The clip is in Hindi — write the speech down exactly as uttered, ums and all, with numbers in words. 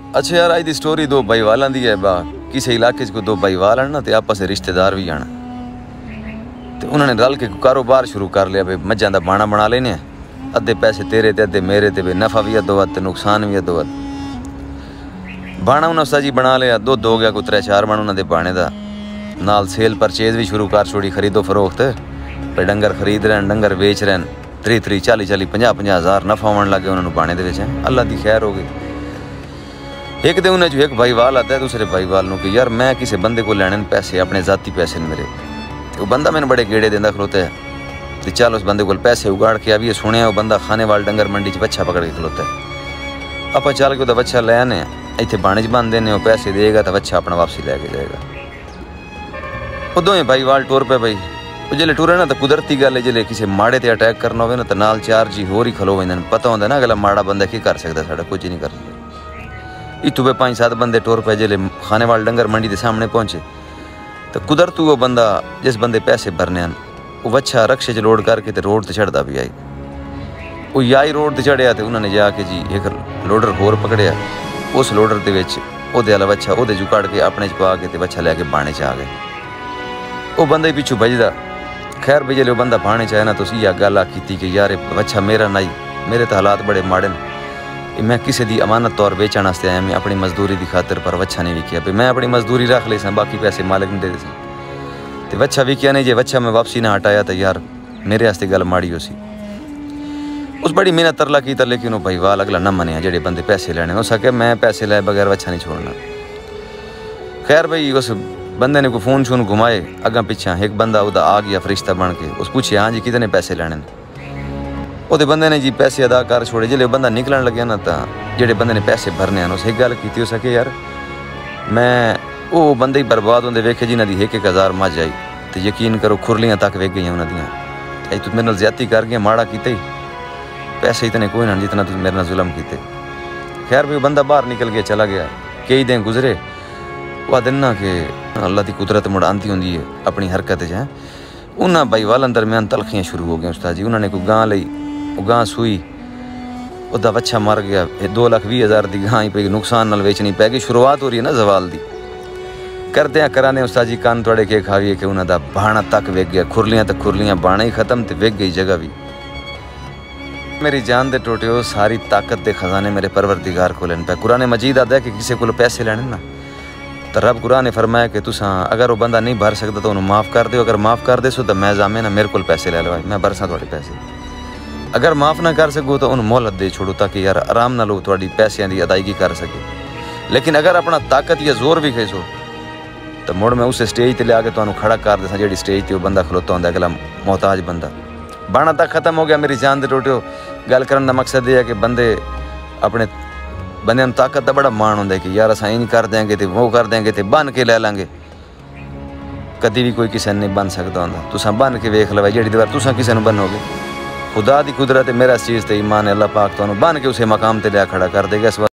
अच्छा यार आज दी स्टोरी दो भाईवालों दी है। बा किसी इलाके च दो भाईवाल ना तो आपस रिश्तेदार भी आना तो उन्होंने रल के कारोबार शुरू कर लिया। भाई मझां दा बाणा बना लेने, अद्धे पैसे तेरे ते अद्धे मेरे ते, नफा भी अद्धो अद्ध नुकसान भी अद्धो अद्ध। बाणा उन्हें उस्ता जी बना लिया, दुध हो गया कोई त्रै चार मन उन्होंने बाणे का, नाल सेल परचेज भी शुरू कर छोड़ी, खरीदो फरोख्त। भाई डंगर खरीद रहे हैं, डंगर बेच रहे हैं, त्री त्री चाली चाली पंजाह पंजाह हज़ार नफा आने लगे उन्होंने बाणे दे विच। अल्लाह की खैर हो गई। एक दिन उन्हें जो एक भाईवाल आता है दूसरे भाईवाल को कि यार मैं किसी बंदे को लैने पैसे, अपने जाती पैसे मेरे। वो बंदा मैंने बड़े गेड़े देंदा खलोता है तो चल उस बंदे को पैसे उगाड़ के अभी सुने वो बंदा खाने वाल डंगर मंडी च बच्चा पकड़ के खलोता है। आप चल के बच्चा ले आने इतने बाणे च बन देने, पैसे देगा तो बच्चा अपना वापसी लैके जाएगा। उदों ही भाईवाल टुर पे। भाई जो टुरे ना तो कुदरती गल है, जो किसी माड़े ते अटैक करना हो ना तो नाल चार जी होर ही खलो जाते हैं। पता होंगे ना अगला माड़ा बंदा की कर सकता, साढ़ा कुछ नहीं कर सकता। इतों पे पाँच सात बंदे टुर पे, जो खाने वाले डंगर मंडी के सामने पहुँचे तो कुदरतू वो बंदा जिस बंदे पैसे भरने हैं वो बच्चा रक्शे च लोड करके तो रोड से चढ़ता भी आई। वो याई रोड से चढ़िया तो उन्होंने जाके जी एक लोडर होर पकड़िया, उस लोडर के ओदे वाला बच्चा ओदे चू कड़ के अपने च पा के तो बच्चा लैके बाणे च आ गए। वो बंदा पिछू बजदा। खैर भाई जो बंदा बाणे च आया ना तो यह गल की कि यार बच्चा मेरा नहीं, मेरे तो हालात बड़े माड़े ने, मैं किसी की अमानत तौर बेचण वास्ते आया, मैं अपनी मजदूरी की खातिर पर बच्चा नहीं विकिया। भाई मैं अपनी मजदूरी रख ली सा, बाकी पैसे मालिक ने दे दी तो बच्चा विकिया नहीं। जे बच्चा मैं वापसी ना हटाया तो यार मेरे वास्ते गल माड़ी हो सी। उस बड़ी मेहनत तरला की, लेकिन वो भाईवाल अगला न मनिया। जेडे बंदे पैसे लेने हो सके मैं पैसे लाए बगैर बच्चा नहीं छोड़ना। खैर भाई उस बंदे ने कोई फोन शोन घुमाए अगर पिछा, एक बंदा उदा आ गया फरिश्ता बन के, उस पूछे हाँ जी कितने पैसे लेने। वो बंदे ने जी पैसे अदा कर छोड़े। जो बंदा निकलन लगे ना तो जेडे बंदे ने पैसे भरने उस एक गल की हो सके यार मैं वो बंदे ही बर्बाद होंगे वेखे जिन्हों की एक एक हज़ार मझ आई तो यकीन करो खुरलियाँ तक वेग गई उन्होंने। तू मेरे नाल ज्यादती कर गया, माड़ा किते पैसे इतने कोई ना जितना तुम मेरे नाल जुल्म किते। खैर भी बंदा बाहर निकल गया, चला गया। कई दिन गुजरे, वह दिन ना कि अल्लाह की कुदरत मुड़ आती होंगी है अपनी हरकत च। उन्होंने भाईवालों दरम्यान तलखियाँ शुरू हो गई उस्ताद जी। उन्होंने कोई गां ली, वो गां सूई, उसका बच्चा मर गया। दो लख भी हज़ार की गां ही पी, नुकसान नाल वेचनी पै गई। शुरुआत हो रही है ना जवाल की। करदे कराने उस्ताद जी कान थोड़े के खावीए कि उन्होंने बाणा तक वेग गया, खुरलियाँ तक खुरलियाँ, बाणा ही खत्म तो वेग गई जगह भी। मेरी जान दे टोटियो सारी ताकत के खजाने मेरे परवरदिगार को लेन पे। कुरान मजीद आता है कि किसी को पैसे लेने ना तो रब कुरान ने फरमाया कि तुसा अगर वो बंदा नहीं भर सकता तो उन्हें माफ़ कर दो। अगर माफ़ कर दे सो तो मैं जामे ना मेरे को पैसे ले लो, मैं बरसा थोड़े पैसे। अगर माफ़ ना कर सको तो उन्हें मोहलत दे छोड़ो ताकि यार आराम ना लो थोड़ी पैसों की अदायगी कर सके। लेकिन अगर अपना ताकत या जोर भी खेसो तो मुड़ मैं उस स्टेज पर लिया के तो खड़ा कर देसा जी स्टेज पर बंदा खलोता होंगे अगला मोहताज बंदा। बाणा तक खत्म हो गया। मेरी जान दे टोटियो गल करने का मकसद यह है कि बंदे अपने बंदे ताकत का बड़ा मान होंगे कि यार अस इंज कर देंगे तो वो कर देंगे तो बन के ले लेंगे। कभी भी कोई किसी नहीं बन सकता होंगे। तुसा बन के वेख लो जी दीवार तुसा किसी ने बनोगे। खुदा की कुदरत मेरा इस चीज़ से ईमान है, अल्लाह पाक तो बन के उसे मकाम पर लिया खड़ा कर देगा।